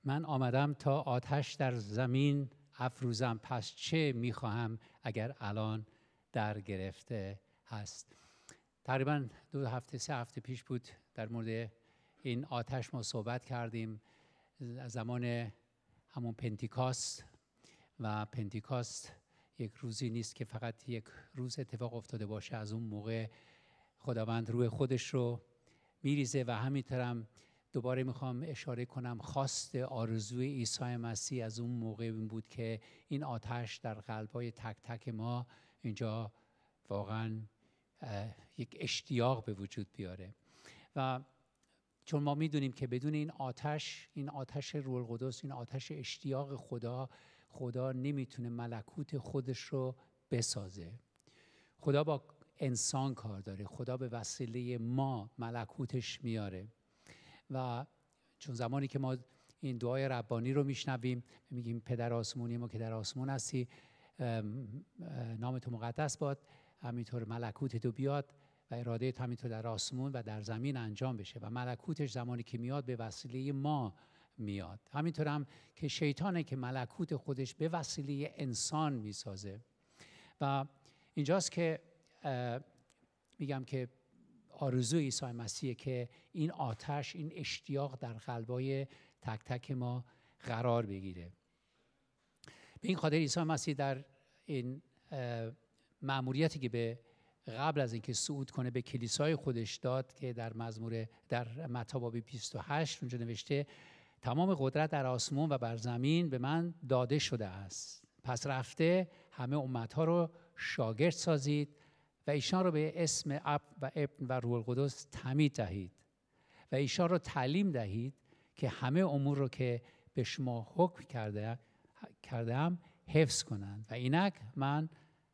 من آمدم تا آتش در زمین افروزم، پس چه میخواهم اگر الان در گرفته هست. تقریبا 2 هفته 3 هفته پیش بود در مورد این آتش ما صحبت کردیم، زمان همون پنتیکاست. و پنتیکاست یک روزی نیست که فقط یک روز اتفاق افتاده باشه. از اون موقع خداوند روح خودش رو میریزه و همینطورم دوباره میخوام اشاره کنم خواست آرزوی عیسی مسیح از اون موقع این بود که این آتش در قلب‌های تک تک ما اینجا واقعا یک اشتیاق به وجود بیاره. و چون ما میدونیم که بدون این آتش روح القدس، این آتش اشتیاق خدا نمیتونه ملکوت خودش رو بسازه. خدا با انسان کار داره، خدا به وسیله ما ملکوتش میاره. و چون زمانی که ما این دعای ربانی رو میشنویم میگیم پدر آسمونی ما که در آسمون هستی، نام تو مقدس باد، همینطور ملکوت تو بیاد و اراده تو همینطور در آسمون و در زمین انجام بشه. و ملکوتش زمانی که میاد به وسیله ما میاد. همینطور هم که شیطانه که ملکوت خودش به وسیله انسان میسازه. و اینجاست که میگم که آرزوی عیسی مسیح که این آتش، این اشتیاق در قلبای تک تک ما قرار بگیره. به این خاطر عیسی مسیح در این مأموریتی که به قبل از اینکه صعود کنه به کلیسای خودش داد که در متی باب 28 اونجا نوشته تمام قدرت در آسمان و بر زمین به من داده شده است. پس رفته همه امتها رو شاگرد سازید و ایشان رو به اسم اب و ابن و روح القدس تعمید دهید و ایشان رو تعلیم دهید که همه امور رو که به شما حکم کردم حفظ کنند و اینک من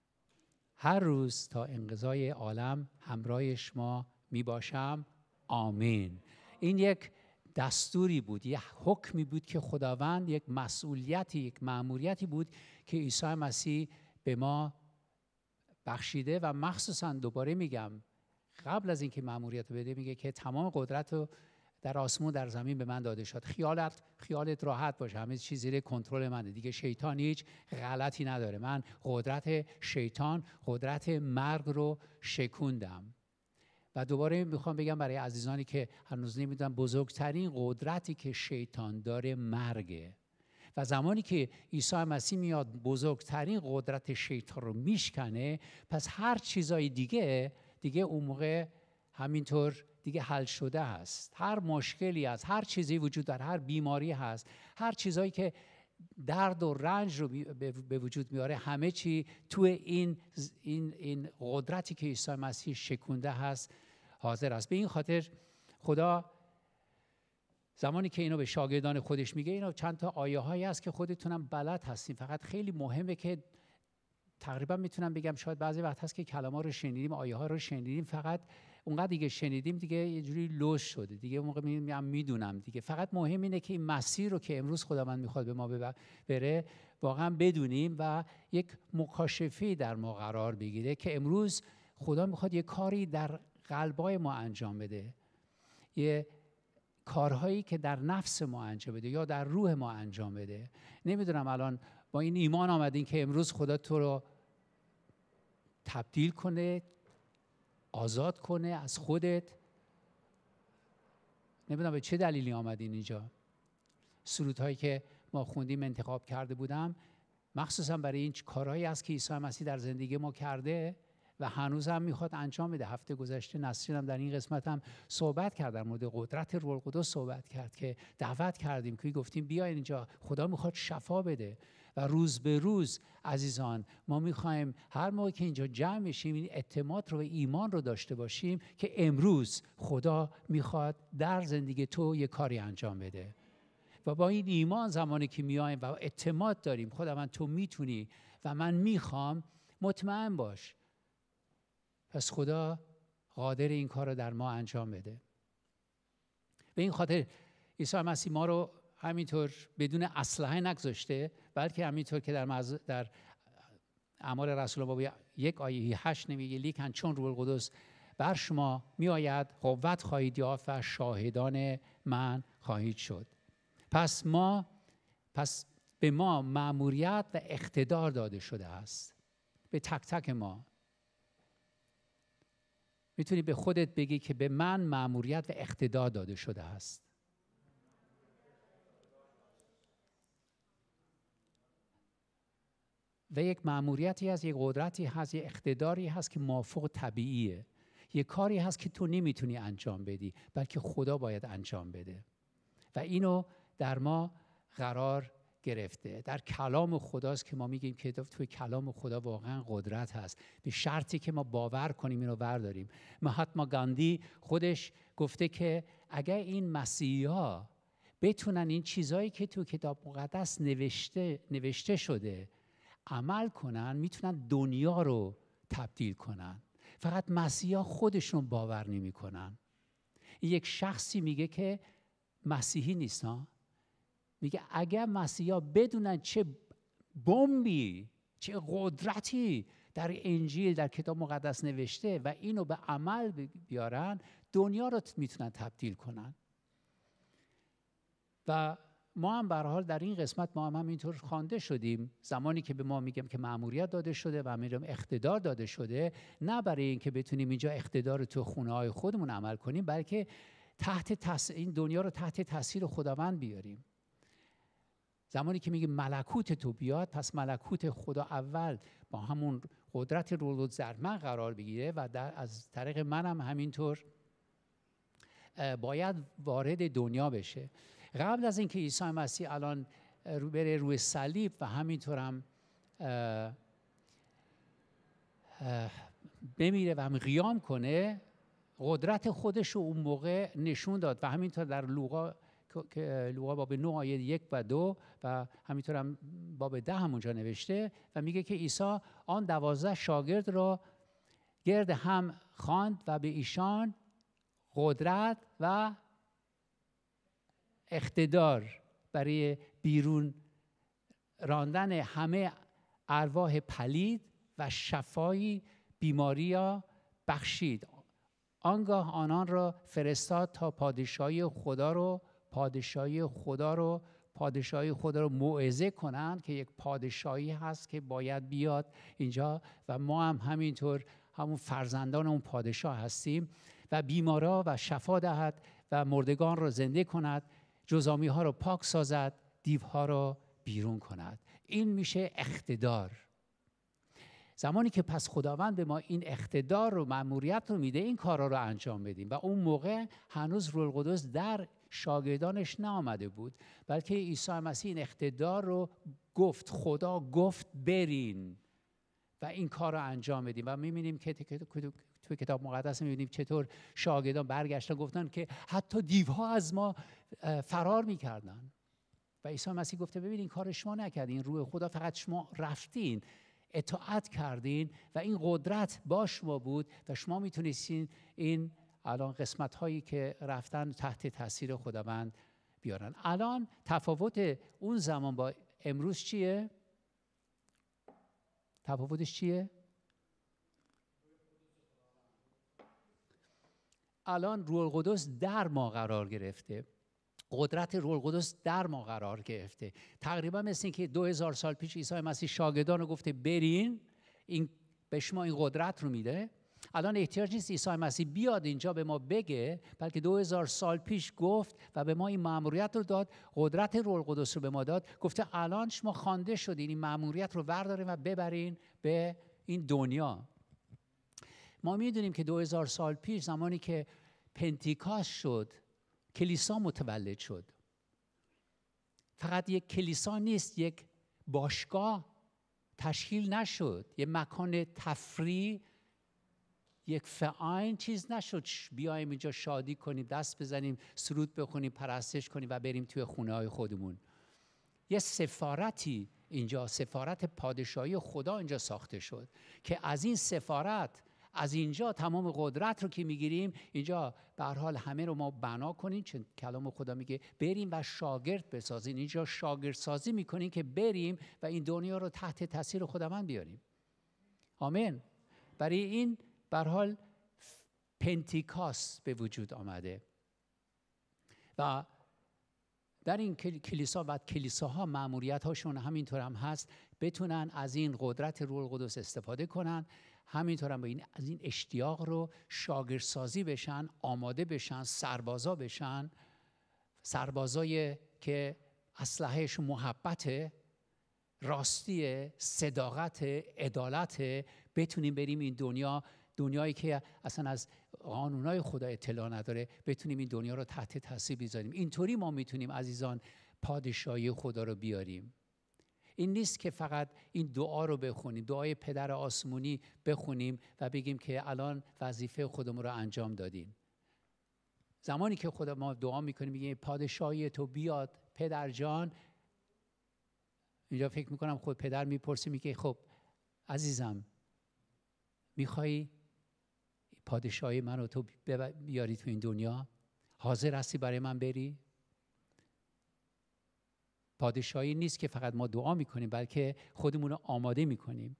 هر روز تا انقضای عالم همراه شما می باشم. آمین. این یک دستوری بود، یک حکمی بود که خداوند، یک مسئولیتی، یک مأموریتی بود که عیسی مسیح به ما بخشیده. و مخصوصا دوباره میگم قبل از اینکه مأموریت رو بده میگه که تمام قدرت رو در آسمون در زمین به من داده شد. خیالت راحت باشه، همه چیز زیر کنترل منه دیگه، شیطان هیچ غلطی نداره. من قدرت شیطان، قدرت مرگ رو شکوندم. و دوباره میخوام بگم برای عزیزانی که هنوز نمیدونن، بزرگترین قدرتی که شیطان داره مرگه. و زمانی که عیسی مسیح میاد بزرگترین قدرت شیطان رو میشکنه، پس هر چیزای دیگه اون موقع همینطور دیگه حل شده است. هر مشکلی هست، هر چیزی وجود داره، هر بیماری هست، هر چیزایی که درد و رنج رو به وجود میاره، همه چی تو این قدرتی که عیسی مسیح شکونده هست حاضر است. به این خاطر خدا زمانی که اینو به شاگردان خودش میگه، اینو چند تا آیه هایی هست که خودتونم بلد هستین، فقط خیلی مهمه که تقریبا میتونم بگم شاید بعضی وقت هست که کلمات رو شنیدیم، آیه ها رو شنیدیم، فقط اونقدر دیگه شنیدیم دیگه یه جوری لوش شده دیگه، اون موقع میدونم دیگه. فقط مهم اینه که این مسیر رو که امروز خداوند میخواد به ما بره واقعا بدونیم و یک مکاشفه در ما قرار بگیره که امروز خدا میخواد یه کاری در قلبای ما انجام بده، یه کارهایی که در نفس ما انجام بده یا در روح ما انجام بده. نمیدونم الان با این ایمان آمدین که امروز خدا تو رو تبدیل کنه، آزاد کنه از خودت. نمیدونم به چه دلیلی آمدین اینجا. سرودهایی که ما خوندیم انتخاب کرده بودم مخصوصا برای این کارهایی است که عیسی مسیح در زندگی ما کرده و هنوز هم میخواد انجام بده. هفته گذشته نسرین هم در این قسمت هم صحبت کرد، در مورد قدرت روح القدس صحبت کرد که دعوت کردیم که گفتیم بیاین اینجا، خدا میخواد شفا بده. و روز به روز عزیزان ما میخوایم هر موقع که اینجا جمع میشیم این اعتماد رو و ایمان رو داشته باشیم که امروز خدا میخواد در زندگی تو یه کاری انجام بده. و با این ایمان زمانی که میایم و اعتماد داریم خداوند تو میتونی و من میخوام، مطمئن باش پس خدا قادر این کار رو در ما انجام بده. به این خاطر عیسی مسیح ما رو همینطور بدون اسلحه نگذاشته، بلکه همینطور که در اعمال رسولان باب 1 آیه 8 نمیگه لیکن چون روح القدس بر شما می آید قوت خواهید یافت و شاهدان من خواهید شد. پس به ما مأموریت و اقتدار داده شده است. به تک تک ما. میتونی به خودت بگی که به من مأموریت و اقتدار داده شده است. و یک مأموریتی هست، یک قدرتی هست، یک اقتداری هست که مافوق طبیعیه. یک کاری هست که تو نمیتونی انجام بدی، بلکه خدا باید انجام بده. و اینو در ما قرار گرفته. در کلام خداست که ما میگیم که توی کلام خدا واقعا قدرت هست، به شرطی که ما باور کنیم اینو برداریم. مهاتما گاندی خودش گفته که اگر این مسیحا بتونن این چیزایی که تو کتاب مقدس نوشته شده عمل کنن، میتونن دنیا رو تبدیل کنن. فقط مسیحا خودشون باور نمی کنن. یک شخصی میگه که مسیحی نیست ها، میگه اگر مسیحا بدونن چه بمبی، چه قدرتی در انجیل، در کتاب مقدس نوشته و اینو به عمل بیارن، دنیا رو میتونن تبدیل کنن. و ما هم به هر حال در این قسمت ما هم همینطور خوانده شدیم، زمانی که به ما میگم که مأموریت داده شده و میگم اقتدار داده شده، نه برای اینکه بتونیم اینجا اقتدار تو خونه‌های خودمون عمل کنیم، بلکه این دنیا رو تحت تاثیر خداوند بیاریم. زمانی که میگه ملکوت تو بیاد، پس ملکوت خدا اول با همون قدرت رول در من قرار بگیره و از طریق منم همینطور باید وارد دنیا بشه. قبل از اینکه عیسی مسیح الان بره روی صلیب و همینطور هم بمیره و هم قیام کنه، قدرت خودش رو اون موقع نشون داد و همینطور در لوقا باب 9 آیه 1 و 2 و همینطور هم باب 10 همونجا نوشته و میگه که عیسی آن 12 شاگرد را گرد هم خواند و به ایشان قدرت و اقتدار برای بیرون راندن همه ارواح پلید و شفای بیماریا بخشید. آنگاه آنان را فرستاد تا پادشاهی خدا رو موعظه کنند که یک پادشاهی هست که باید بیاد اینجا و ما هم همینطور همون فرزندان اون پادشاه هستیم و بیمارا و شفا دهد و مردگان را زنده کند، جزامی ها رو پاک سازد، دیوها رو بیرون کند. این میشه اقتدار. زمانی که پس خداوند به ما این اقتدار رو، مأموریت رو میده، این کارا رو انجام بدیم. و اون موقع هنوز روح القدس در شاگردانش نآمده بود، بلکه عیسی مسیح این اقتدار رو گفت، خدا گفت برین و این کار رو انجام بدیم. و میبینیم که توی کتاب مقدس میبینیم چطور شاگردان برگشتن گفتن که حتی دیوها از ما فرار میکردن و عیسی مسیح گفته ببین این کار شما نکردین، روح خدا فقط شما رفتین، اطاعت کردین و این قدرت با شما بود و شما میتونستین این الان قسمت هایی که رفتن تحت تاثیر خداوند بیارن. الان تفاوت اون زمان با امروز چیه؟ تفاوتش چیه؟ الان روح القدس در ما قرار گرفته، قدرت روح القدس در ما قرار گرفته. تقریبا مثل این که 2000 سال پیش عیسی مسیح شاگردان رو گفته برین، این به شما این قدرت رو میده. الان احتیاج نیست عیسی مسیح بیاد اینجا به ما بگه، بلکه 2000 سال پیش گفت و به ما این مأموریت رو داد، قدرت روح القدس رو به ما داد، گفته الان شما خوانده شدین، این مأموریت رو بردارین و ببرین به این دنیا. ما میدونیم که 2000 سال پیش زمانی که پنتیکاست شد، کلیسا متولد شد. فقط یک کلیسا نیست، یک باشگاه تشکیل نشد، یک مکان تفریح، یک فعاین چیز نشد بیایم اینجا شادی کنیم، دست بزنیم، سرود بخونیم، پرستش کنیم و بریم توی خونه های خودمون. یه سفارتی اینجا، سفارت پادشاهی خدا اینجا ساخته شد که از این سفارت، از اینجا تمام قدرت رو که میگیریم اینجا به هر حال همه رو ما بنا کنیم، چون کلام خدا میگه بریم و شاگرد بسازین. اینجا شاگرد سازی میکنیم که بریم و این دنیا رو تحت تاثیر خداوند بیاریم. آمین. برای این به هر حال پنتیکاست به وجود آمده و در این کلیسا و کلیساها مأموریت هاشون همینطور هم هست، بتونن از این قدرت روح القدس استفاده کنن، همینطور هم از این اشتیاق رو شاگردسازی بشن، آماده بشن، سربازا بشن، سربازای که اسلحه‌شون محبته، راستی، صداقت، عدالت، بتونیم بریم این دنیایی که اصلا از قانونهای خدا اطلاع نداره، بتونیم این دنیا رو تحت تاثیر بذاریم. اینطوری ما میتونیم عزیزان پادشاهی خدا رو بیاریم. این نیست که فقط این دعا رو بخونیم، دعای پدر آسمونی بخونیم و بگیم که الان وظیفه خودمون رو انجام دادیم. زمانی که خدا ما دعا میکنیم میگیم پادشاهی تو بیاد پدر جان، اینجا فکر میکنم خود پدر میپرسه میگه خب عزیزم میخوای پادشاهی من رو تو بیاری تو این دنیا؟ حاضر هستی برای من بری؟ پادشاهی نیست که فقط ما دعا میکنیم، بلکه خودمون رو آماده میکنیم.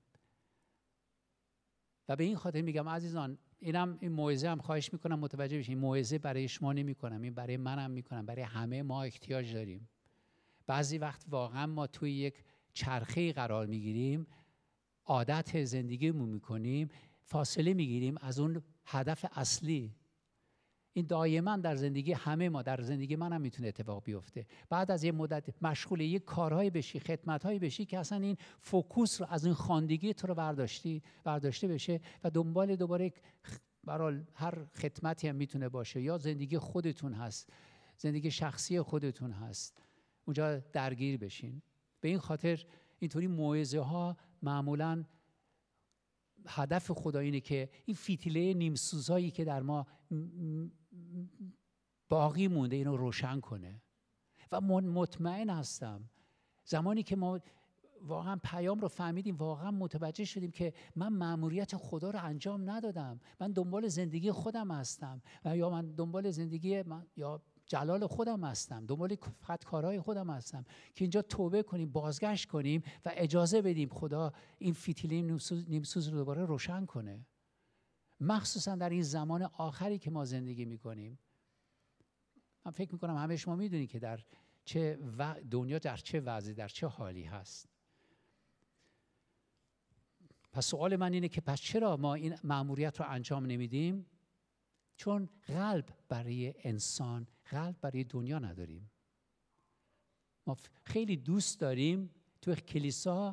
و به این خاطر میگم عزیزان، این موعظه هم خواهش میکنم متوجه بشین، موعظه برای شما نمیکنم، این برای منم میکنم، برای همه ما احتیاج داریم. بعضی وقت واقعا ما توی یک چرخه قرار میگیریم، عادت زندگیمون میکنیم، فاصله میگیریم از اون هدف اصلی. این دائما در زندگی همه ما، در زندگی منم میتونه اتفاق بیفته. بعد از یه مدت مشغول یک کارهای بشی، خدمت‌های بشی که اصلا این فوکوس رو از این خواندگی تو رو برداشته بشه و دوباره برای هر خدمتی هم میتونه باشه، یا زندگی خودتون هست، زندگی شخصی خودتون هست، اونجا درگیر بشین. به این خاطر اینطوری موعظه ها معمولاً هدف خدا اینه که این فتیله نیمسوزایی که در ما باقی مونده اینو روشن کنه. و مطمئن هستم زمانی که ما واقعا پیام رو فهمیدیم، واقعا متوجه شدیم که من مأموریت خدا رو انجام ندادم، من دنبال زندگی خودم هستم، یا من دنبال زندگی یا جلال خودم هستم، دنبال فقط کارهای خودم هستم، که اینجا توبه کنیم، بازگشت کنیم و اجازه بدیم خدا این فتیله نیمسوز رو دوباره روشن کنه، مخصوصا در این زمان آخری که ما زندگی میکنیم. من فکر میکنم همه شما میدونید که در چه دنیا در چه وضعی، در چه حالی هست. پس سوال من اینه که پس چرا ما این مأموریت رو انجام نمیدیم؟ چون قلب برای انسان، قلب برای دنیا نداریم. ما خیلی دوست داریم تو کلیسا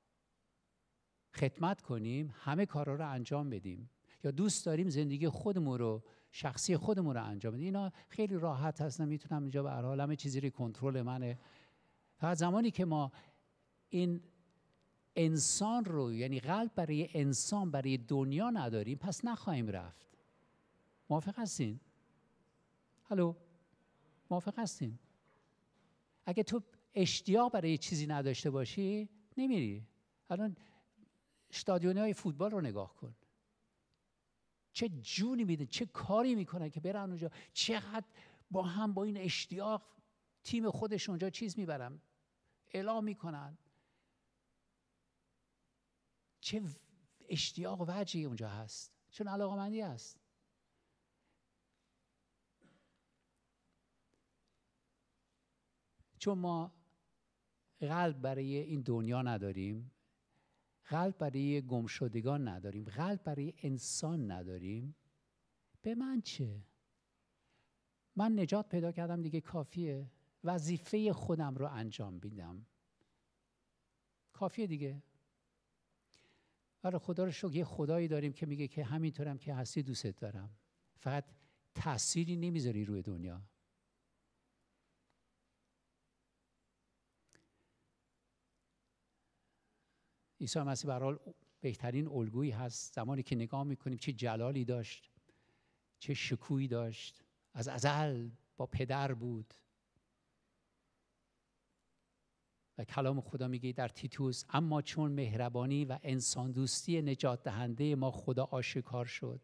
خدمت کنیم، همه کارا رو انجام بدیم، یا دوست داریم زندگی خودمون رو، شخصی خودمون رو انجام بدیم. اینا خیلی راحت هست، میتونم اینجا به هر حال همه چیزی رو کنترل منه. فقط زمانی که ما این انسان رو، یعنی قلب برای انسان، برای دنیا نداریم، پس نخواهیم رفت. موافق هستین؟ هلو؟ موافق هستین؟ اگه تو اشتیاق برای چیزی نداشته باشی نمیری. الان استادیون‌های فوتبال رو نگاه کن، چه جونی میده، چه کاری میکنن که برن اونجا، چقدر با این اشتیاق تیم خودش اونجا چیز میبرن، اعلام میکنن، چه اشتیاق و وجهی اونجا هست، چون علاقه‌مندی هست. چون ما قلب برای این دنیا نداریم، قلب برای گمشدگان نداریم، قلب برای انسان نداریم، به من چه؟ من نجات پیدا کردم دیگه، کافیه. وظیفه خودم رو انجام میدم، کافیه دیگه. آره خدا رو شکر یه خدایی داریم که میگه که همینطورم که هستی دوستت دارم، فقط تأثیری نمیذاری روی دنیا. عیسی مسیح به هر حال بهترین الگویی هست. زمانی که نگاه میکنیم چه جلالی داشت، چه شکوهی داشت، از ازل با پدر بود. و کلام خدا میگه در تیتوس اما چون مهربانی و انسان دوستی نجات دهنده ما خدا آشکار شد.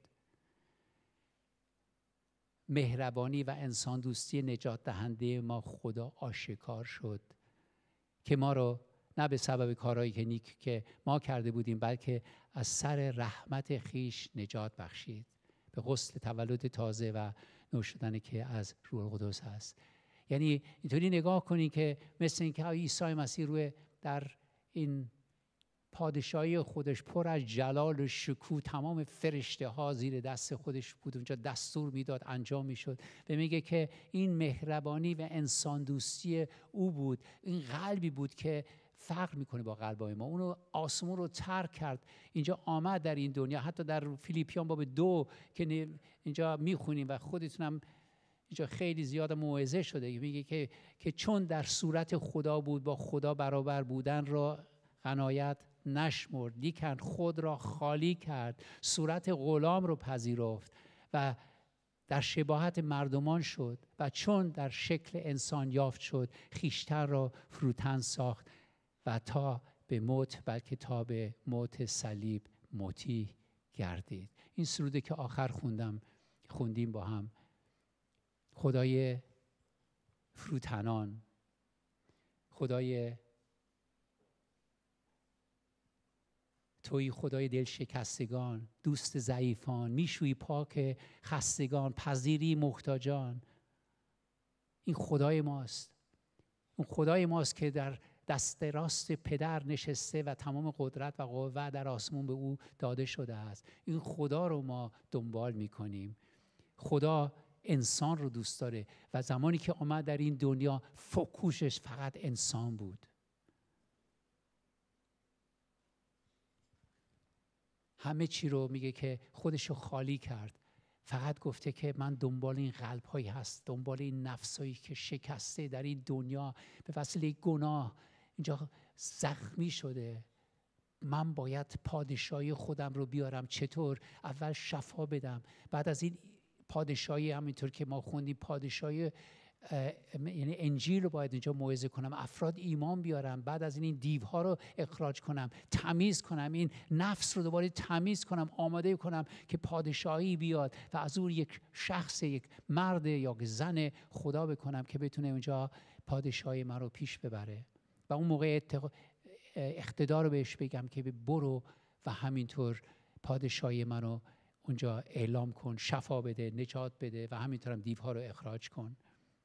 مهربانی و انسان دوستی نجات دهنده ما خدا آشکار شد که ما رو نه به سبب کارهایی که نیک که ما کرده بودیم، بلکه از سر رحمت خیش نجات بخشید به غسل تولد تازه و نو شدن که از روح القدس هست. یعنی اینطوری نگاه کنی که مثل اینکه عیسی مسیح روی در این پادشاهی خودش پر از جلال و شکوه، تمام فرشته ها زیر دست خودش بود، اونجا دستور میداد انجام میشد و میگه که این مهربانی و انسان دوستی او بود. این قلبی بود که فرق میکنه با قلبای ما. اونو آسمون رو ترک کرد، اینجا آمد در این دنیا. حتی در فیلیپیان باب 2 که اینجا میخونیم و خودتونم اینجا خیلی زیاد موعظه شده، میگه که چون در صورت خدا بود با خدا برابر بودن را قناعت نشمرد، لیکن خود را خالی کرد، صورت غلام رو پذیرفت و در شباهت مردمان شد و چون در شکل انسان یافت شد، خویشتن را فروتن ساخت و تا به موت، بلکه تا به موت صلیب مطیع گردید. این سروده که آخر خوندیم با هم، خدای فروتنان، خدای تویی، خدای دل شکستگان، دوست ضعیفان، میشوی پاک خستگان، پذیری محتاجان. این خدای ماست. اون خدای ماست که در دست راست پدر نشسته و تمام قدرت و قوه در آسمون به او داده شده است. این خدا رو ما دنبال میکنیم. خدا انسان رو دوست داره و زمانی که آمد در این دنیا فوکوسش فقط انسان بود. همه چی رو میگه که خودش رو خالی کرد، فقط گفته که من دنبال این قلب هایی هست، دنبال این نفس هایی که شکسته در این دنیا به وسیله گناه اینجا زخمی شده. من باید پادشاهی خودم رو بیارم. چطور؟ اول شفا بدم، بعد از این پادشاهی، همینطور که ما خوندیم، پادشاهی یعنی انجیل رو باید اینجا موعظه کنم، افراد ایمان بیارم، بعد از این دیوها رو اخراج کنم، تمیز کنم، این نفس رو دوباره تمیز کنم، آماده کنم که پادشاهی بیاد و از اون یک شخص، یک مرد یا زن خدا بکنم که بتونه اونجا پادشاهی من رو پیش ببره. و اون موقع اقتدار رو بهش بگم که برو و همینطور پادشاهی من رو اونجا اعلام کن، شفا بده، نجات بده و همینطور هم دیوها رو اخراج کن.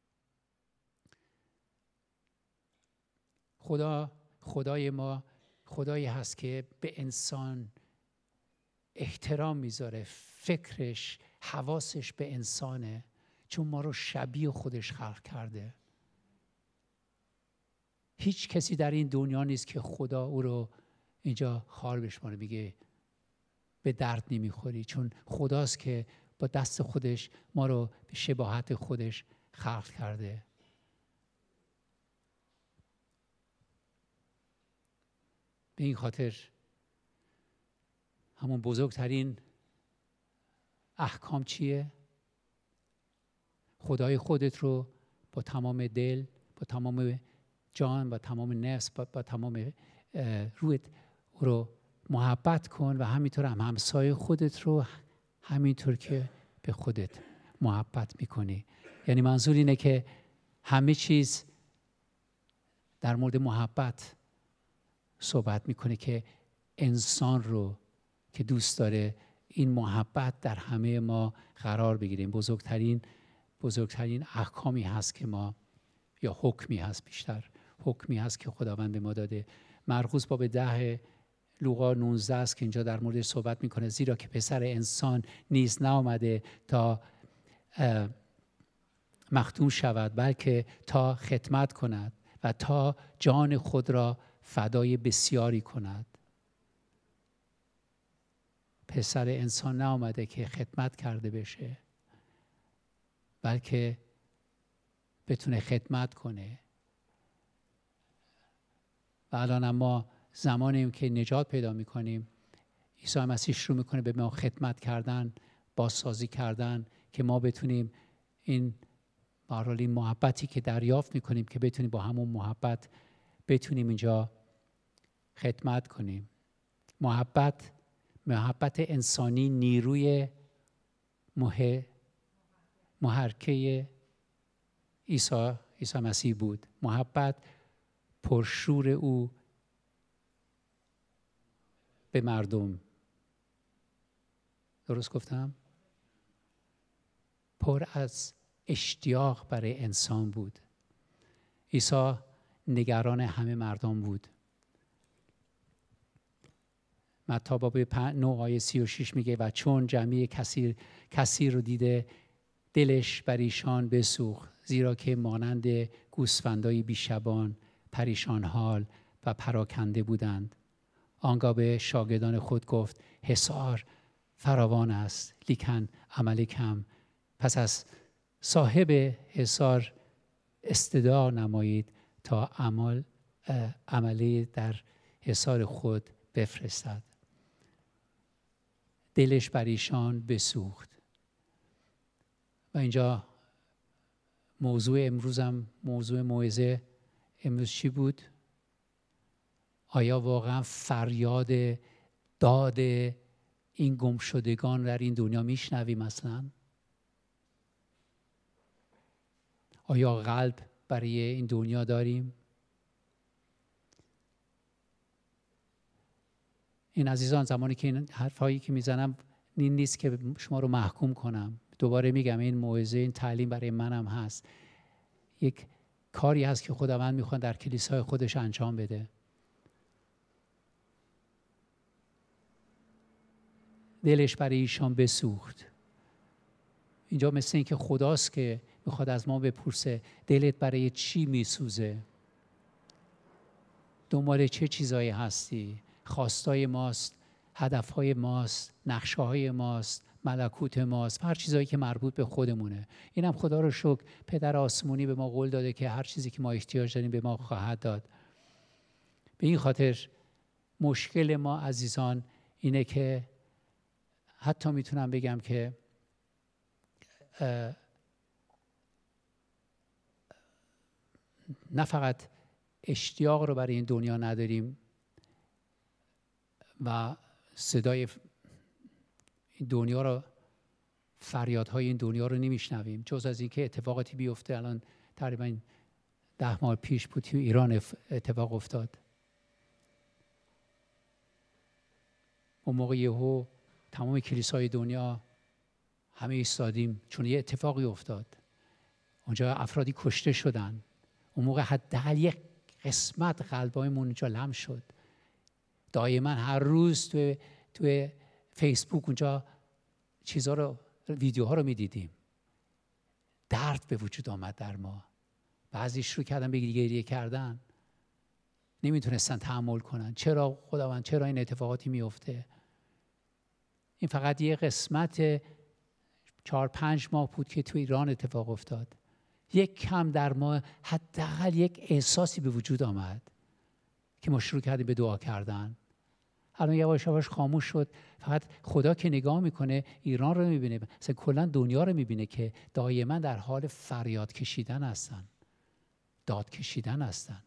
خدای ما خدایی هست که به انسان احترام میذاره، فکرش، حواسش به انسانه، چون ما رو شبیه خودش خلق کرده. هیچ کسی در این دنیا نیست که خدا او رو اینجا خار بشماره، میگه به درد نمیخوری، چون خداست که با دست خودش ما رو به شباهت خودش خلق کرده. به این خاطر همون بزرگترین احکام چیه؟ خدای خودت رو با تمام دل، با تمام جان، با تمام نفس، با تمام روحت رو محبت کن و همینطور هم همسایه خودت رو همینطور که به خودت محبت میکنی. یعنی منظور اینه که همه چیز در مورد محبت صحبت میکنه که انسان رو که دوست داره این محبت در همه ما قرار بگیریم. بزرگترین احکامی هست که ما، یا حکمی هست، بیشتر حکمی هست که خداوند به ما داده. مرقس باب 10 لوقا 19 است که اینجا در مورد صحبت میکنه، زیرا که پسر انسان نیز نآمده تا مختون شود، بلکه تا خدمت کند و تا جان خود را فدای بسیاری کند. پسر انسان نآمده که خدمت کرده بشه، بلکه بتونه خدمت کنه. و الان ما زمانیم که نجات پیدا میکنیم، عیسی مسیح شروع میکنه به ما خدمت کردن، بازسازی کردن، که ما بتونیم این محبتی که دریافت میکنیم که بتونیم با همون محبت بتونیم اینجا خدمت کنیم. محبت انسانی نیروی محرکه عیسی مسیح بود. محبت پرشور او به مردم، درست گفتم؟ پر از اشتیاق برای انسان بود. عیسی نگران همه مردم بود. متی باب 9 آیه 36 میگه و چون جمعی کثیر رو دیده دلش بر ایشان بسوخت، زیرا که مانند گوسفندای بیشبان پریشان حال و پراکنده بودند. آنگاه به شاگردان خود گفت حصار فراوان است لیکن عمل کم. پس از صاحب حصار استدعا نمایید تا عملی در حصار خود بفرستد. دلش بر ایشان بسوخت. و اینجا موضوع امروزم، موضوع موعظه امروز چی بود؟ آیا واقعا فریاد داد این گمشدگان در این دنیا میشنویم مثلا؟ آیا قلب برای این دنیا داریم؟ این عزیزان، زمانی که این حرفایی که میزنم این نیست که شما رو محکوم کنم. دوباره میگم این موعظه، این تعلیم برای منم هست. یک کاری هست که خداوند میخواد در کلیسای خودش انجام بده. دلش برای ایشان بسوخت. اینجا مثل این که خداست که میخواد از ما بپرسه دلت برای چی میسوزه؟ دنبال چه چیزایی هستی؟ خواستای ماست، هدفهای ماست، نقشه‌های ماست، ملکوت ماست، هر چیزایی که مربوط به خودمونه. اینم خدا رو شکر پدر آسمونی به ما قول داده که هر چیزی که ما احتیاج داریم به ما خواهد داد. به این خاطر مشکل ما عزیزان اینه که حتی میتونم بگم که نه فقط اشتیاق رو برای این دنیا نداریم و صدای این دنیا رو، فریادهای این دنیا رو نمیشنویم، جز از اینکه اتفاقاتی بیفته. الان تقریبا 10 ماه پیش بود تو ایران اتفاق افتاد. اون موقع یهو تمام کلیسای دنیا همه ایستادیم چون یه اتفاقی افتاد. اونجا افرادی کشته شدن. اون موقع حداقل یک قسمت قلبایمون اونجا لم شد. دائما هر روز توی فیسبوک اونجا چیزها رو، ویدیوها رو میدیدیم. درد به وجود آمد در ما. بعضی شروع کردن به گریه کردن، نمیتونستن تحمل کنن. چرا خداوند، چرا این اتفاقاتی میفته؟ این فقط یه قسمت 4-5 ماه بود که تو ایران اتفاق افتاد. یک کم در ما حداقل یک احساسی به وجود آمد که ما شروع کردیم به دعا کردن. الان یواش یواش خاموش شد. فقط خدا که نگاه میکنه ایران رو میبینه، مثلا کلا دنیا رو میبینه که دائما در حال فریاد کشیدن هستن، داد کشیدن هستن.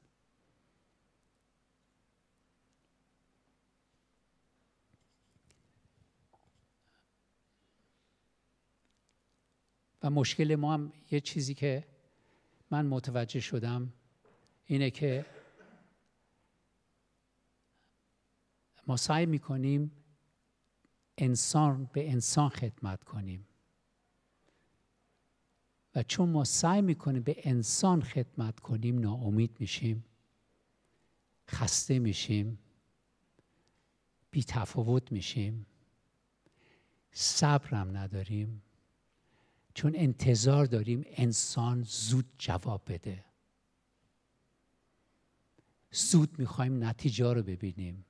و مشکل ما هم یه چیزی که من متوجه شدم اینه که ما سعی میکنیم انسان به انسان خدمت کنیم و چون ما سعی میکنیم به انسان خدمت کنیم ناامید میشیم، خسته میشیم، بی تفاوت میشیم، صبرم نداریم، چون انتظار داریم انسان زود جواب بده. زود میخوایم نتیجه رو ببینیم.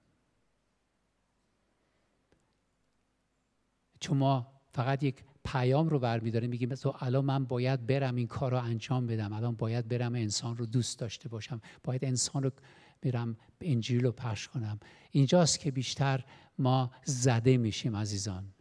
چون ما فقط یک پیام رو برمی‌داریم، میگیم مثلا الان من باید برم این کار رو انجام بدم، الان باید برم انسان رو دوست داشته باشم، باید انسان رو برم انجیل رو پخش کنم. اینجاست که بیشتر ما زده میشیم عزیزان.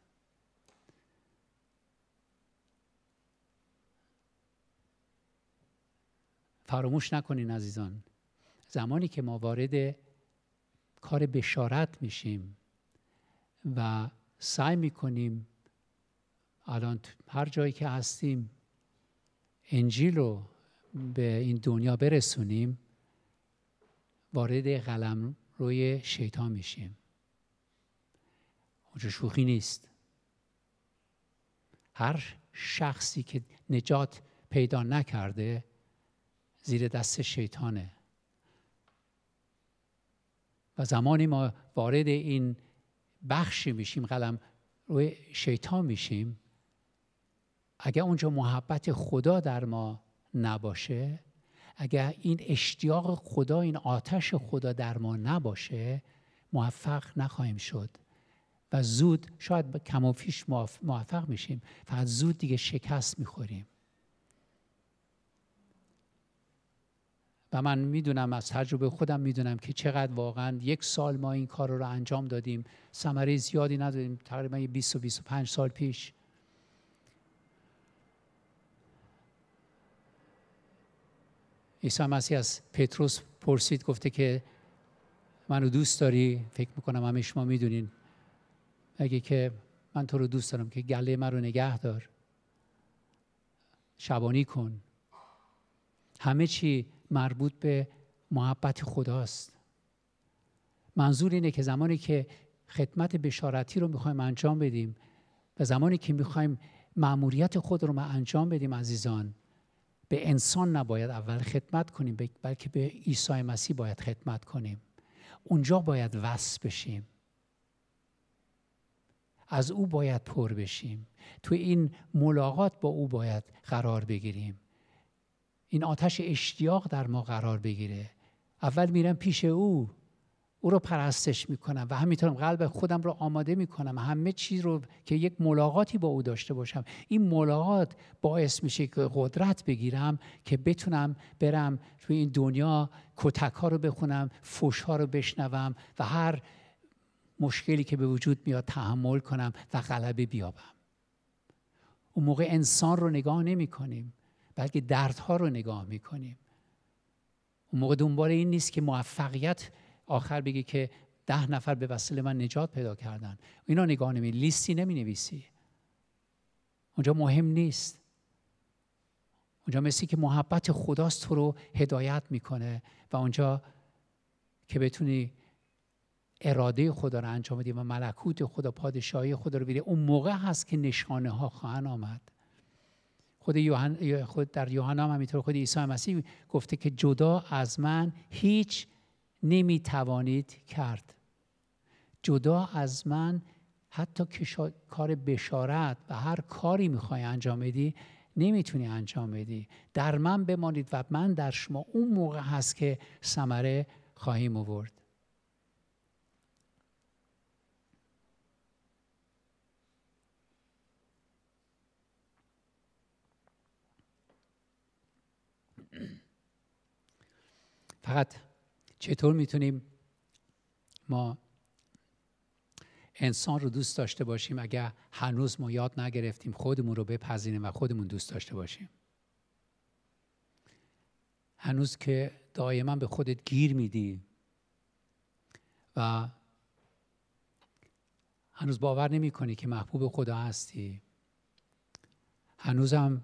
فراموش نکنین عزیزان، زمانی که ما وارد کار بشارت میشیم و سعی میکنیم الان هر جایی که هستیم انجیل رو به این دنیا برسونیم، وارد قلم روی شیطان میشیم. اونجا شوخی نیست. هر شخصی که نجات پیدا نکرده زیر دست شیطانه. و زمانی ما وارد این بخشی میشیم، قلم روی شیطان میشیم، اگر اونجا محبت خدا در ما نباشه، اگر این اشتیاق خدا، این آتش خدا در ما نباشه، موفق نخواهیم شد و زود شاید کم و پیش موفق میشیم، فقط زود دیگه شکست میخوریم. و من میدونم، از تجربه خودم میدونم که چقدر واقعا 1 سال ما این کار رو انجام دادیم، ثمره زیادی ندادیم، تقریبا 20 و 25 سال پیش. عیسی مسیح از پتروس پرسید، گفته که منو دوست داری؟ فکر میکنم همه شما میدونین. اگه که من تو رو دوست دارم که گله من رو نگه دار، شبانی کن. همه چی مربوط به محبت خداست. منظور اینه که زمانی که خدمت بشارتی رو میخوایم انجام بدیم و زمانی که میخوایم مأموریت خود رو انجام بدیم، عزیزان، به انسان نباید اول خدمت کنیم، بلکه به عیسی مسیح باید خدمت کنیم. اونجا باید وصل بشیم، از او باید پر بشیم، تو این ملاقات با او باید قرار بگیریم، این آتش اشتیاق در ما قرار بگیره. اول میرم پیش او رو پرستش میکنم و همینطورم قلب خودم رو آماده میکنم، همه چیز رو که یک ملاقاتی با او داشته باشم. این ملاقات باعث میشه که قدرت بگیرم که بتونم برم توی این دنیا کتک ها رو بخونم، فحش ها رو بشنوم و هر مشکلی که به وجود میاد تحمل کنم و غلبه بیابم. اون موقع انسان رو نگاه نمی کنیم، بلکه دردها رو نگاه می کنیم. اون موقع دنبال این نیست که موفقیت آخر بگی که 10 نفر به وسیله من نجات پیدا کردن. اینا نگاه نمی، لیستی نمی نویسی. اونجا مهم نیست. اونجا مثلی که محبت خداست تو رو هدایت میکنه و اونجا که بتونی اراده خدا رو انجام بدی و ملکوت خدا، پادشاهی خدا رو ببینی. اون موقع هست که نشانه ها خواهند آمد. خود در یوحنا هم همینطور خود عیسی مسیح گفته که جدا از من هیچ نمیتوانید کرد. جدا از من حتی که کار بشارت و هر کاری میخوای انجام بدی نمیتونی انجام بدی. در من بمانید و من در شما. اون موقع هست که ثمره خواهیم آورد. فقط چطور میتونیم ما انسان رو دوست داشته باشیم اگر هنوز ما یاد نگرفتیم خودمون رو بپذیریم و خودمون دوست داشته باشیم؟ هنوز که دائما به خودت گیر میدی و هنوز باور نمی کنی که محبوب خدا هستی، هنوزم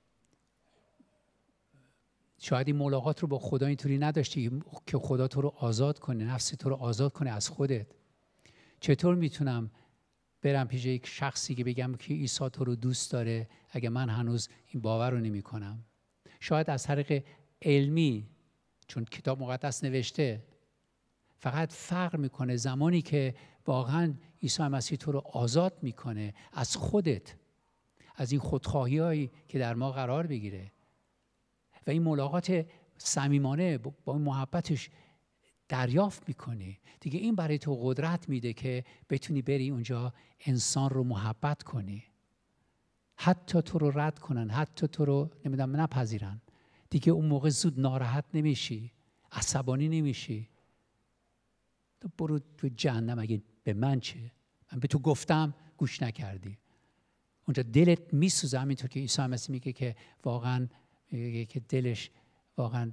شاید این ملاقات رو با خدا اینطوری نداشتی که خدا تو رو آزاد کنه، نفس تو رو آزاد کنه از خودت. چطور میتونم برم پیش یک شخصی که بگم که عیسی تو رو دوست داره اگه من هنوز این باور رو نمی کنم؟ شاید از طریق علمی، چون کتاب مقدس نوشته. فقط فرق میکنه زمانی که واقعا عیسی مسیح تو رو آزاد میکنه از خودت، از این خودخواهی هایی که در ما قرار بگیره و این ملاقات صمیمانه با محبتش دریافت میکنی دیگه. این برای تو قدرت میده که بتونی بری اونجا انسان رو محبت کنی، حتی تو رو رد کنن، حتی تو رو نپذیرن. دیگه اون موقع زود ناراحت نمیشی، عصبانی نمیشی. تو برو تو جهنم، اگه به من چه؟ من به تو گفتم گوش نکردی. اونجا دلت میسوزه، همینطور که عیسی مسیح میگه که واقعا که دلش واقعا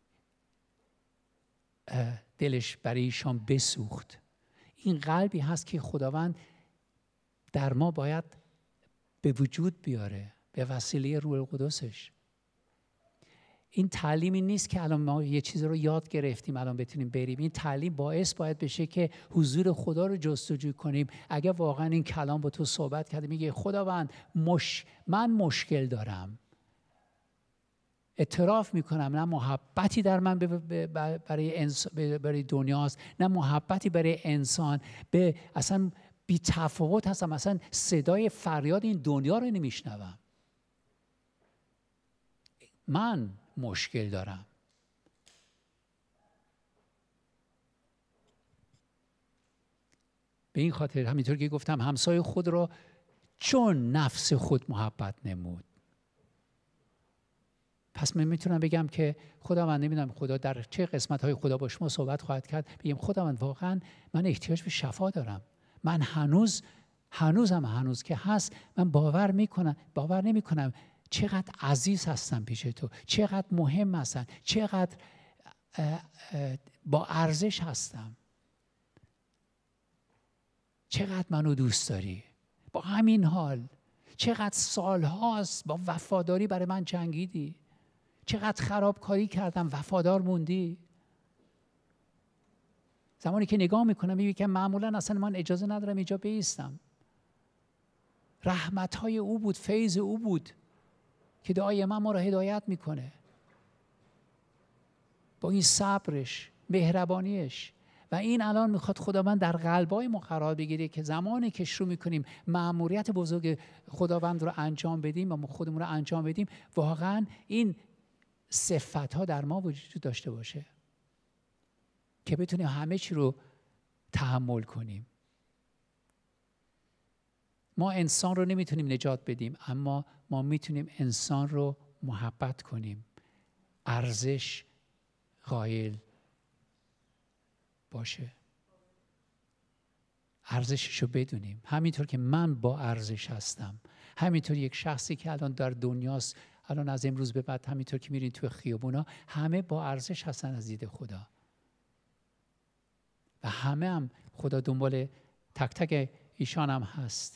دلش برای ایشان بسوخت. این قلبی هست که خداوند در ما باید به وجود بیاره به وسیله روح القدسش. این تعلیمی نیست که الان ما یه چیز رو یاد گرفتیم الان بتونیم بریم. این تعلیم باعث باید بشه که حضور خدا رو جستجو کنیم. اگر واقعا این کلام با تو صحبت کرده، میگه خداوند من مشکل دارم، اعتراف میکنم نه محبتی در من برای دنیاست، نه محبتی برای انسان. به اصلا بی تفاوت هستم، اصلا صدای فریاد این دنیا رو نمیشنوم. من مشکل دارم. به این خاطر همینطور که گفتم همسایه خود را چون نفس خود محبت نمود. پس من میتونم بگم که خداوند، نمیدونم خدا در چه قسمت‌های خدا با شما صحبت خواهد کرد، بگیم خداوند واقعا من احتیاج به شفا دارم. من هنوز که هست، من باور نمی‌کنم چقدر عزیز هستم پیش تو، چقدر مهم هستم، چقدر با ارزش هستم، چقدر منو دوست داری. با همین حال چقدر سال‌هاست با وفاداری برای من جنگیدی، چقدر خرابکاری کردم وفادار موندی. زمانی که نگاه میکنم میبینم که معمولا اصلا من اجازه ندارم اینجا بایستم. رحمت‌های او بود، فیض او بود که دائما ما را هدایت میکنه با این صبرش، مهربانیش. و این الان میخواد خداوند در قلبای ما قرار بگیره که زمانی که شروع میکنیم مأموریت بزرگ خداوند رو انجام بدیم و ما خودمون رو انجام بدیم، واقعا این صفت‌ها در ما وجود داشته باشه که بتونیم همه چی رو تحمل کنیم. ما انسان رو نمیتونیم نجات بدیم، اما ما میتونیم انسان رو محبت کنیم، ارزش قائل باشه، ارزشش رو بدونیم. همینطور که من با ارزش هستم، همینطور یک شخصی که الان در دنیاست، الان از امروز به بعد همینطور که میرین توی خیابونا، همه با ارزش هستن از دید خدا و همه هم خدا دنبال تک تک ایشان هم هست.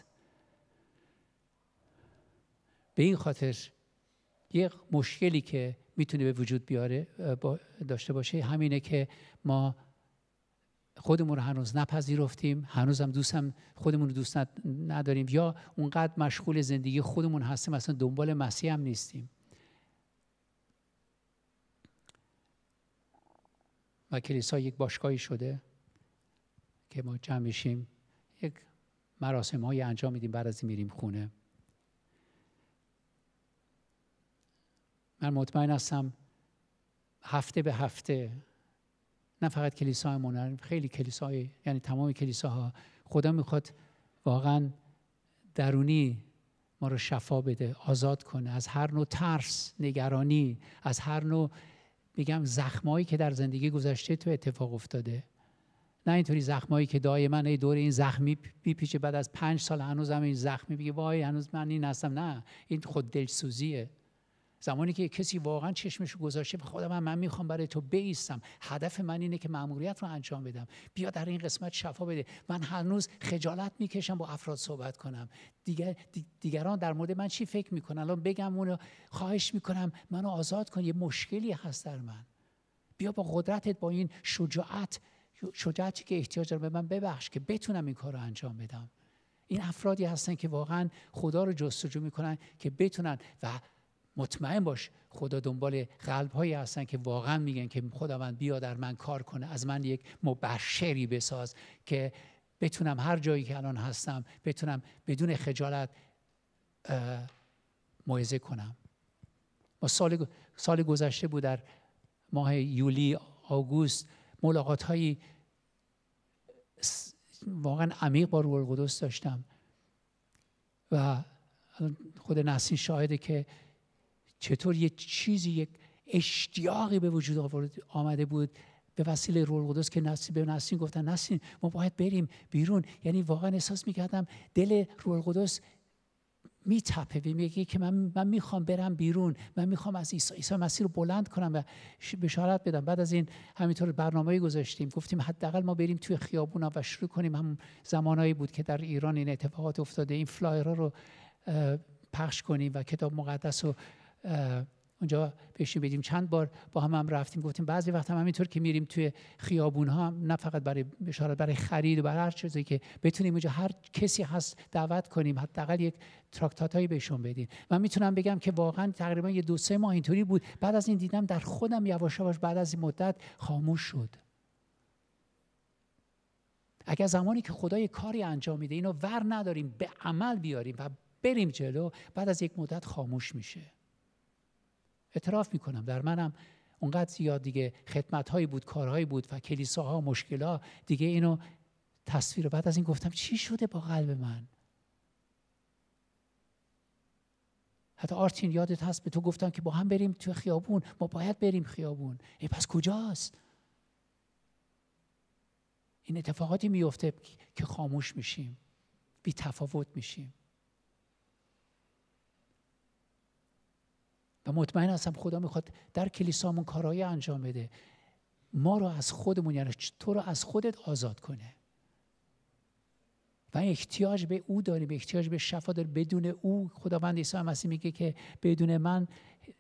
به این خاطر یک مشکلی که میتونه به وجود بیاره داشته باشه همینه که ما خودمون رو هنوز نپذیرفتیم، هنوز هم خودمون رو دوست نداریم، یا اونقدر مشغول زندگی خودمون هستیم اصلا دنبال مسیح هم نیستیم. و کلیسا یک باشگاهی شده که ما جمع میشیم، یک مراسم‌هایی انجام میدیم، بعد از این میریم خونه. من مطمئن هستم هفته به هفته، نه فقط کلیسایمون، خیلی کلیساهای، یعنی تمام کلیساها، خدا میخواد واقعا درونی ما رو شفا بده، آزاد کنه از هر نوع ترس، نگرانی، از هر نوع میگم زخمایی که در زندگی گذشته تو اتفاق افتاده. نه اینطوری زخمایی که دائما دور این زخم میپیچه، بعد از 5 سال هنوز هم این زخم میگه وای هنوز من این هستم. نه، این خود دلسوزیه. زمانی که کسی واقعا چشمشو گذاشته، خدا من میخوام برای تو بایستم، هدف من اینه که مأموریت رو انجام بدم، بیا در این قسمت شفا بده. من هنوز خجالت میکشم با افراد صحبت کنم، دیگران در مورد من چی فکر میکنن، الان بگم اونو، خواهش میکنم منو آزاد کن، یه مشکلی هست در من، بیا با قدرتت، با این شجاعتی که احتیاج دارم به من ببخش که بتونم این کار رو انجام بدم. این افرادی هستن که واقعا خدا رو جستجو میکنن که بتونن، و مطمئن باش خدا دنبال قلب‌هایی هستن که واقعا میگن که خداوند بیا در من کار کنه، از من یک مبشری بساز که بتونم هر جایی که الان هستم بتونم بدون خجالت موعظه کنم. ما سال گذشته بود در ماه یولی آگوست ملاقات‌هایی واقعا عمیق با روح القدس داشتم و خود نسرین شاهده که چطور یک اشتیاقی به وجود آمده بود به وسیله روح القدس که به نسرین گفتن نسرین ما باید بریم بیرون. یعنی واقعا احساس میکردم دل روح القدس میتپه و میگه که من میخوام برم بیرون، من میخوام از عیسی مسیح رو بلند کنم و بشارت بدم. بعد از این همینطور برنامه‌ای گذاشتیم، گفتیم حداقل ما بریم توی خیابونا و شروع کنیم. هم زمانایی بود که در ایران این اتفاقات افتاده، این فلایرها رو پخش کنیم و کتاب مقدس رو اونجا بهشون بدیم. چند بار با هم رفتیم، گفتیم بعضی وقت هم همینطور که میریم توی خیابون ها، نه فقط برای بشارت، برای خرید و برای هر چیزی که بتونیم اونجا هر کسی هست دعوت کنیم، حداقل یک تراکتاتایی بهشون بدیم. من میتونم بگم که واقعا تقریبا یه 2-3 ماه اینطوری بود. بعد از این دیدم در خودم یواش یواش بعد از این مدت خاموش شد. اگر زمانی که خدا یک کاری انجام میده اینو ور نداریم، به عمل بیاریم و بریم جلو، بعد از یک مدت خاموش میشه. اعتراف میکنم در منم اونقدر زیاد دیگه خدمت‌هایی بود، کارهایی بود و کلیساها، مشکلات دیگه، اینو تصویر. بعد از این گفتم چی شده با قلب من؟ حتی آرتین یادت هست به تو گفتم که با هم بریم تو خیابون، ما باید بریم خیابون. پس کجاست؟ این اتفاقاتی میفته که خاموش میشیم، بی تفاوت میشیم. و مطمئن هستم خدا میخواد در کلیسامون کارایی انجام بده، ما رو از خودمون، یعنی تو رو از خودت آزاد کنه. و احتیاج به او داریم، احتیاج به شفا داریم. بدون او، خداوند عیسی مسیح میگه که بدون من،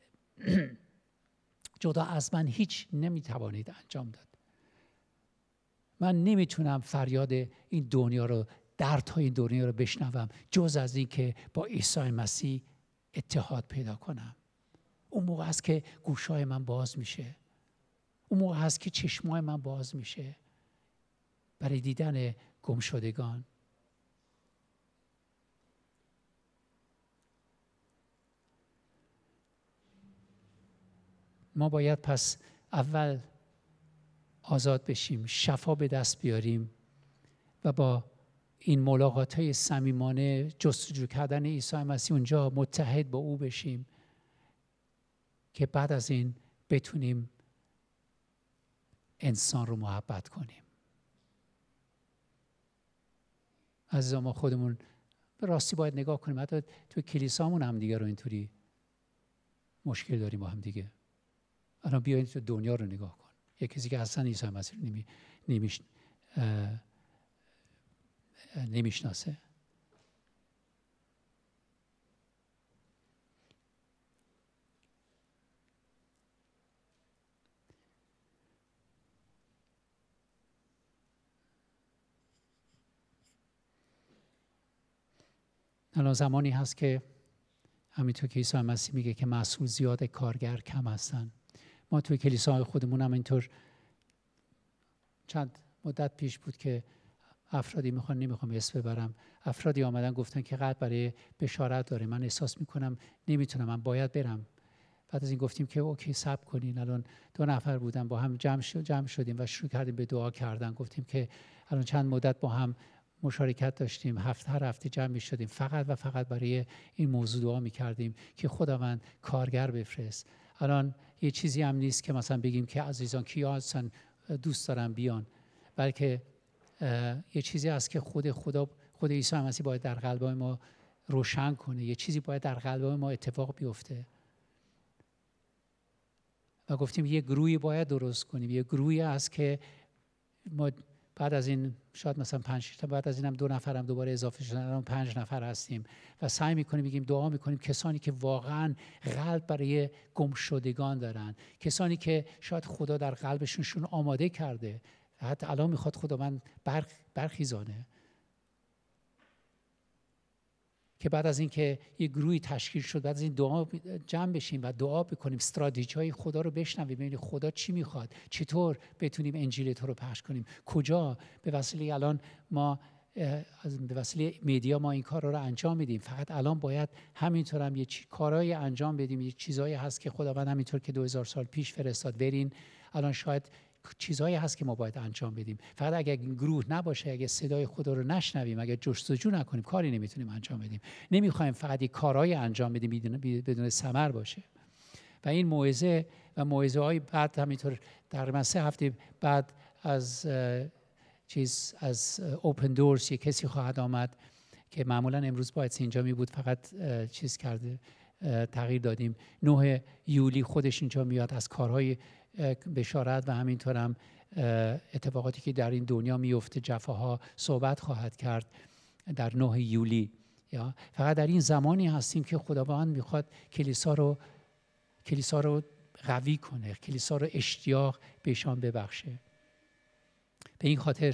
جدا از من هیچ نمیتوانید انجام داد. من نمیتونم فریاد این دنیا رو، دردهای این دنیا رو بشنوم جز از این که با عیسی مسیح اتحاد پیدا کنم. اون موقع است که گوشای من باز میشه، اون موقع است که چشمای من باز میشه برای دیدن گمشدگان. ما باید پس اول آزاد بشیم، شفا به دست بیاریم و با این ملاقات‌های صمیمانه، جستجو کردن عیسی مسیح اونجا متحد با او بشیم که بعد از این بتونیم انسان رو محبت کنیم. عزیزان، ما خودمون به راستی باید نگاه کنیم، حتی تو کلیسامون هم دیگه رو اینطوری مشکل داریم با هم دیگه. الان بیاین تو دنیا رو نگاه کن، یک کسی که اصلا عیسی مسیح نمیشناسه. الان زمانی هست که همینطور که عیسی مسیح میگه که مسئول زیاد، کارگر کم هستن. ما توی کلیساهای خودمون هم اینطور چند مدت پیش بود که افرادی نمیخوام اسم ببرم، افرادی آمدن گفتن که قد برای بشارت داره، من احساس میکنم نمیتونم، من باید برم. بعد از این گفتیم که اوکی صبر کنین. الان 2 نفر بودن با هم جمع شدیم و شروع کردیم به دعا کردن. گفتیم که الان چند مدت با هم مشارکت داشتیم، هر هفته جمع می شدیم، فقط و فقط برای این موضوع دعا می کردیم که خداوند کارگر بفرست. الان یه چیزی هم نیست که مثلا بگیم که عزیزان کیا هستن دوست دارن بیان، بلکه یه چیزی هست که خود عیسی مسیح باید در قلب‌های ما روشن کنه. یه چیزی باید در قلب‌های ما اتفاق بیفته و گفتیم یه گروهی باید درست کنیم. یه گروهی هست که ما بعد از این شاید مثلا 5 تا، بعد از اینم 2 نفرم دوباره اضافه شدن، الان 5 نفر هستیم و سعی میکنیم بگیم دعا میکنیم کسانی که واقعا قلب برای گم شدگان دارن، کسانی که شاید خدا در قلبشون آماده کرده، حتی الان میخواد خداوند برخیزانه، که بعد از این که یه گروهی تشکیل شد، بعد از این دعا جمع بشیم و دعا بکنیم، استراتژی‌های خدا رو بشنویم، ببینیم خدا چی میخواد، چطور بتونیم انجیل تو رو پخش کنیم، کجا به وسیله الان ما به وسیله مدیا ما این کارا رو انجام میدیم. فقط الان باید همینطور هم یه کارهای انجام بدیم. یه چیزایی هست که خداوند همینطور که 2000 سال پیش فرستاد برین، الان شاید چیزایی هست که ما باید انجام بدیم. فقط اگر این گروه نباشه، اگر صدای خدا رو نشنویم، اگر جستجو نکنیم، کاری نمیتونیم انجام بدیم. نمیخوایم فقط یک کارهای انجام بدیم بدون ثمر باشه. و این موعظه و موعظه‌های بعد همینطور تقریبا 3 هفته بعد از اوپن دورز یک کسی خواهد آمد که معمولا امروز باید اینجا می بود، فقط تغییر دادیم. 9 یولی خودش اینجا میاد، از کارهای بشارت و همینطور هم اتفاقاتی که در این دنیا میفته، جفاها صحبت خواهد کرد در 9 یولی. فقط در این زمانی هستیم که خداوند میخواد کلیسا رو قوی کنه، کلیسا رو اشتیاق بهشان ببخشه. به این خاطر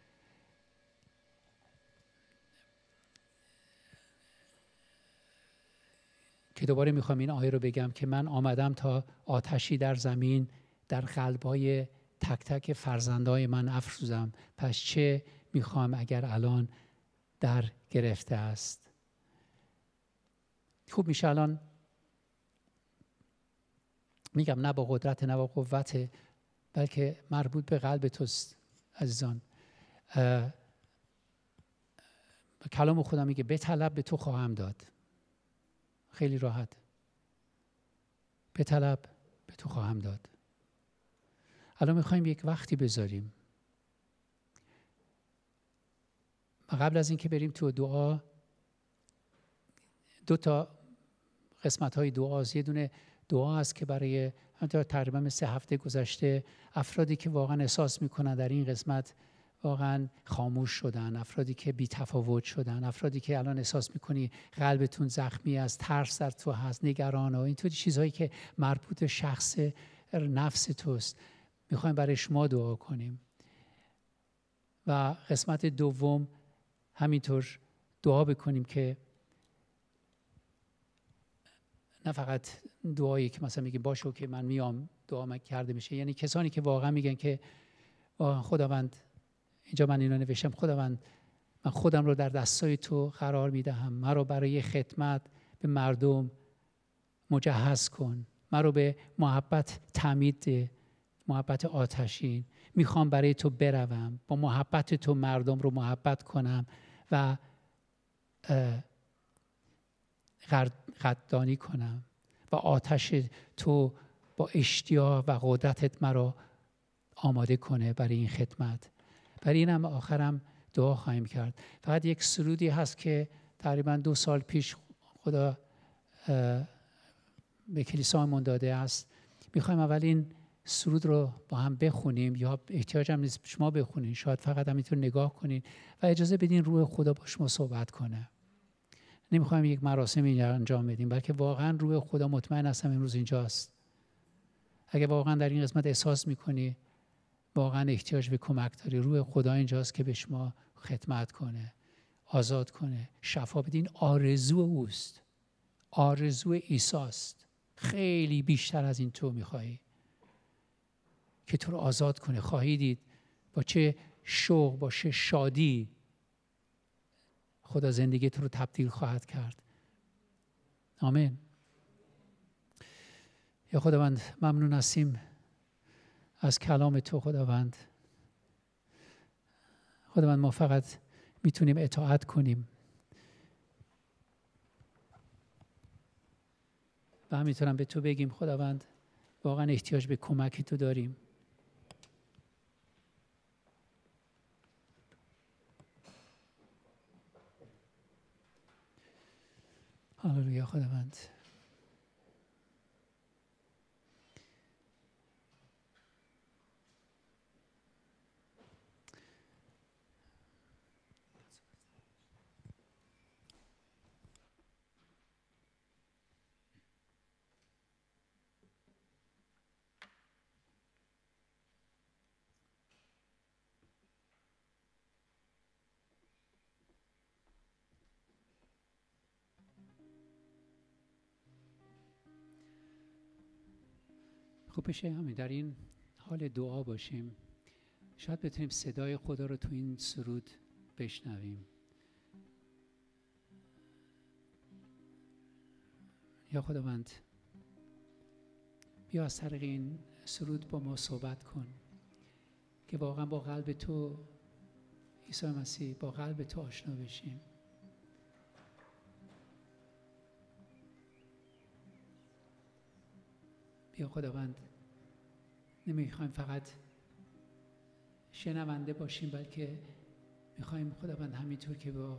که دوباره میخوام این آیه رو بگم که من آمدم تا آتشی در زمین در قلب‌های تک تک فرزندای من افروزم، پس چه میخوام اگر الان در گرفته است. خوب میشه الان میگم نه با قدرت نه با قوت، بلکه مربوط به قلب توست عزیزان. کلام خدا میگه بطلب به تو خواهم داد. خیلی راحت، بطلب به تو خواهم داد. الان میخوایم یک وقتی بذاریم و قبل از اینکه بریم تو دعا، 2 تا قسمت های دعاست. یه دونه دعا است که برای تقریبا مثل هفته گذشته افرادی که واقعا احساس میکنن در این قسمت واقعا خاموش شدن، افرادی که بی تفاوت شدن، افرادی که الان احساس میکنی قلبتون زخمی است، ترس در تو هست، نگران و اینطوری چیزهایی که مربوط به شخص نفس توست، میخوایم برای شما دعا کنیم. و قسمت دوم همینطور دعا بکنیم که نه فقط دعایی که مثلا میگیم باشه که من میام دعا من کرده میشه، یعنی کسانی که واقعا میگن که خداوند، اینجا من اینو نوشتم، خداوند من خودم رو در دستای تو قرار میدهم، من رو برای خدمت به مردم مجهز کن، من رو به محبت تعمید ده، محبت آتشین. میخوام برای تو بروم، با محبت تو مردم رو محبت کنم و قدردانی کنم و آتش تو با اشتیاق و قدرتت مرا آماده کنه برای این خدمت. برای اینم آخرم دعا خواهیم کرد. فقط یک سرودی هست که تقریبا 2 سال پیش خدا به کلیسامون داده است. میخوایم اول این سرود رو با هم بخونیم، یا احتیاج هم نیست شما بخونین، شاید فقط همینطور نگاه کنین و اجازه بدین روح خدا با شما صحبت کنه. نمیخوایم یک مراسمی انجام بدیم، بلکه واقعا روح خدا، مطمئن هستم امروز اینجاست. اگه واقعا در این قسمت احساس میکنی واقعا احتیاج به کمک داری، روح خدا اینجاست که به شما خدمت کنه، آزاد کنه، شفا بدین. آرزو اوست، آرزو عیسی است. خیلی بیشتر از این تو میخوایی که تو رو آزاد کنه. خواهی دید با چه شوق، با چه شادی خدا زندگی تو رو تبدیل خواهد کرد. آمین. یا خداوند ممنون هستیم از کلام تو خداوند. خداوند ما فقط میتونیم اطاعت کنیم و همینطورم به تو بگیم خداوند واقعا احتیاج به کمک تو داریم. هللویا خداوند. خوب بشه همین در این حال دعا باشیم، شاید بتونیم صدای خدا رو تو این سرود بشنویم. یا خداوند بیا از طریق این سرود با ما صحبت کن که واقعا با قلب تو عیسی مسیح، با قلب تو آشنا بشیم. بیا خداوند، نمیخوایم فقط شنونده باشیم، بلکه میخوایم خداوند همینطور که با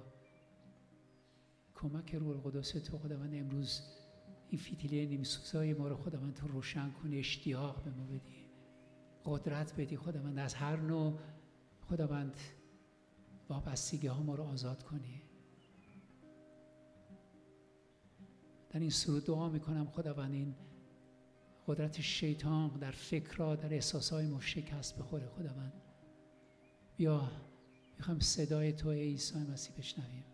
کمک روح القدس تو خداوند امروز این فتیله نیمسوزای ما رو خداوند تو روشن کنی، اشتیاق به ما بدی، قدرت بدی خداوند، از هر نوع خداوند وابستگی ها ما رو آزاد کنی. در این سرود دعا میکنم خداوند این قدرت شیطان در فکرها، در احساسهای ما شکست بخوره. خداوند بیا، میخوایم صدای تو ای عیسی مسیح بشنویم.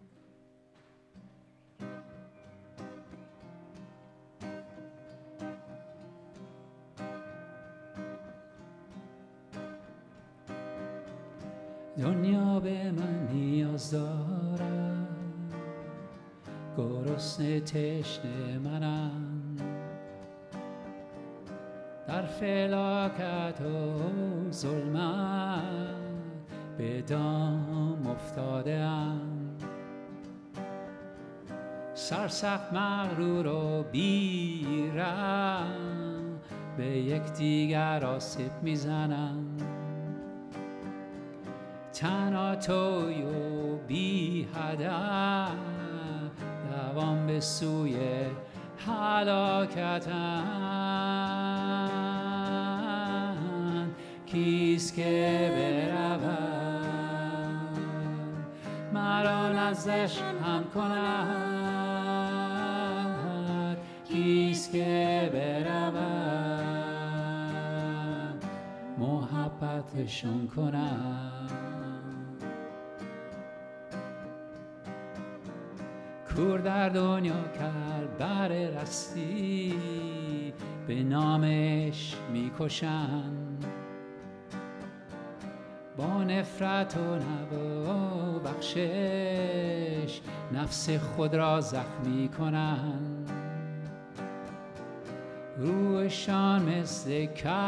دنیا به من نیاز دارد، گرسنه تشنه منم، در فلاکت و ظلمت به دام افتاده‌ام، سرسخت مغرور و بی‌رحم به یکدیگر آسیب میزنم، تنها توی و بی هدف دوام به سوی هلاکتم. کیست که برود مرا نزدش هم کند؟ کیست که برود محبتشون کند؟ کور در دنیا کرد بر رستی، به نامش میکشن، با نفرت و بخشش نفس خود را زخمی کنن. روحشان مثل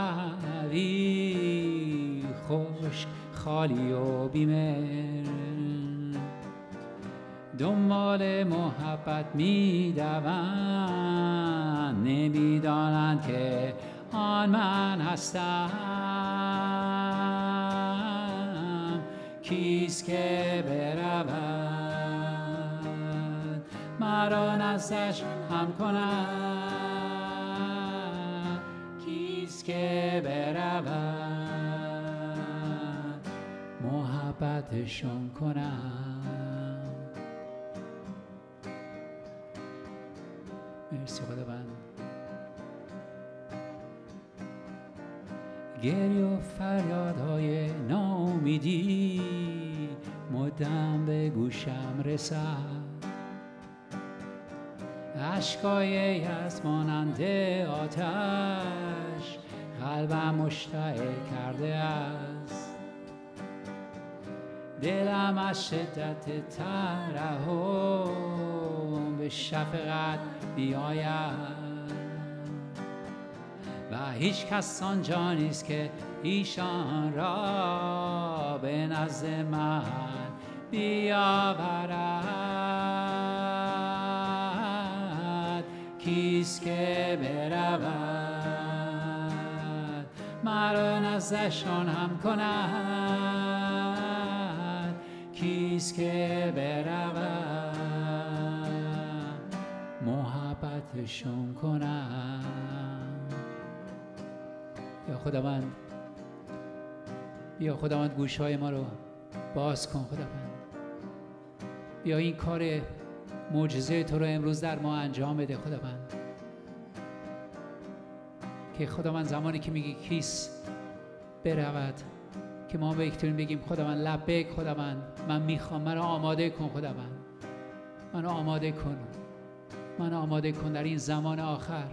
کوی خشک خالی و بیمر، دنبال محبت میدوند، نمیدانند که آن من هستم. کیست که برود مرا نزدش هم کند؟ کیست که برود محبتشون کند؟ مرسی خداوند. گریه و فریادهای ناامیدی مدام به گوشم رسد، اشکای از مانند آتش قلبم مشتعل کرده است، دلم از شدت ترحم به شفقت بیاید و هیچ کس آنجا نیست که ایشان را به نزد من بیاورد. کیست که برود مرا نزدشان هم کند؟ کیست که برود محبتشون کند؟ یا خداوند، بیا خداوند گوشهای ما رو باز کن. خداوند بیا این کار معجزه تو رو امروز در ما انجام بده. خداوند که خداوند زمانی که میگی کیست برود که ما بتونیم بگیم خداوند لبیک، خداوند من میخوام، منو آماده کن. خداوند منو آماده کن، منو آماده کن در این زمان آخر.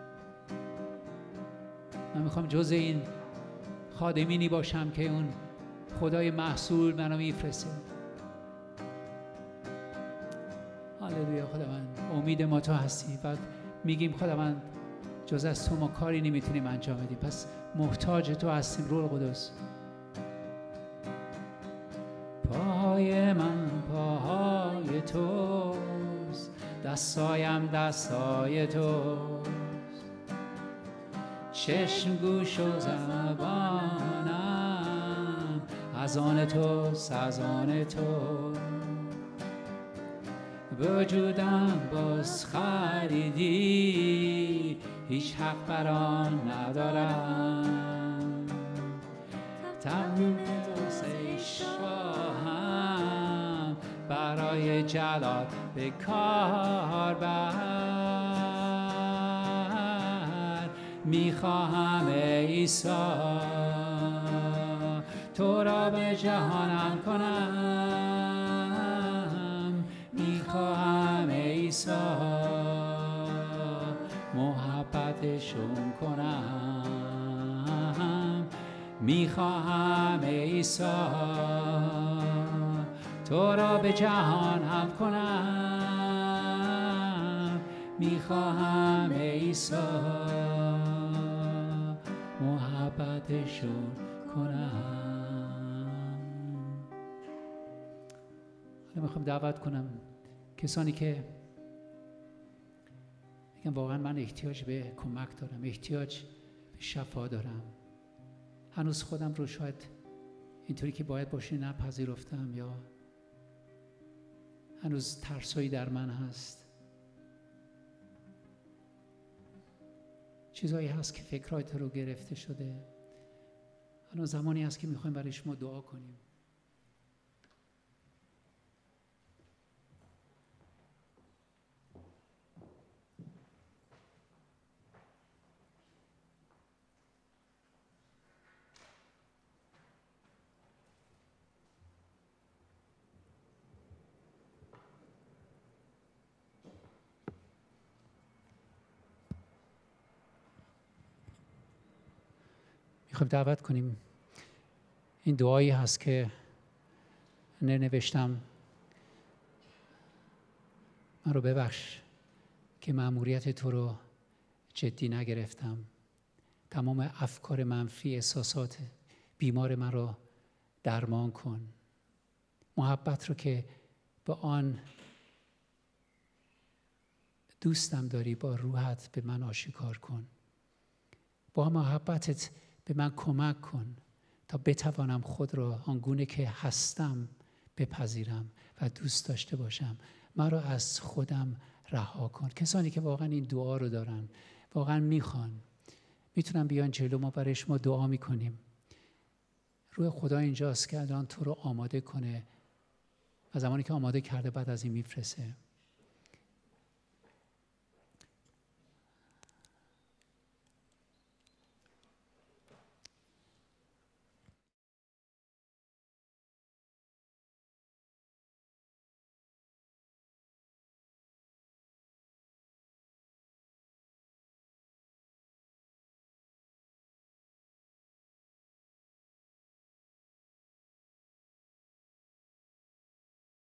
من میخوام جز این خادمینی باشم که اون خدای محصول منو میفرسته. هللویا خداوند، امید ما تو هستی و میگیم خداوند جز از تو ما کاری نمیتونیم انجام بدیم، پس محتاج تو هستیم. روح القدس، پاهای من پاهای توست، دستایم دستای توست، چشم گوش و زبانم از آن توست، از آن تو. وجودم باز خریدی، هیچ حق بر آن ندارم. تمام توست ای شاهم، برای جلال به کار بر. میخواهم ای عیسی تو را به جهانم کنم، میخواهم ای عیسی محبتشون کنم، میخواهم ای عیسی تو را به جهانم کنم، میخواهم ای عیسی محبتشون کنم. میخوام دعوت کنم کسانی که میگن واقعا من احتیاج به کمک دارم، احتیاج به شفا دارم، هنوز خودم رو شاید اینطوری که باید باشه نپذیرفتم، یا هنوز ترسایی در من هست، چیزایی هست که فکرات رو گرفته شده. الان زمانی هست که میخوایم برای شما دعا کنیم. میخوایم دعوت کنیم. این دعایی هست که نوشتم: من رو ببخش که مأموریت تو رو جدی نگرفتم. تمام افکار منفی، احساسات بیمار من رو درمان کن. محبت رو که به آن دوستم داری با روحت به من آشکار کن. با محبتت به من کمک کن تا بتوانم خود را آنگونه که هستم بپذیرم و دوست داشته باشم. من را از خودم رها کن. کسانی که واقعا این دعا رو دارن، واقعا میخوان، میتونن بیان جلو، ما برای شما دعا میکنیم. روح خدا اینجاست که الان تو رو آماده کنه و زمانی که آماده کرده بعد از این میفرسته.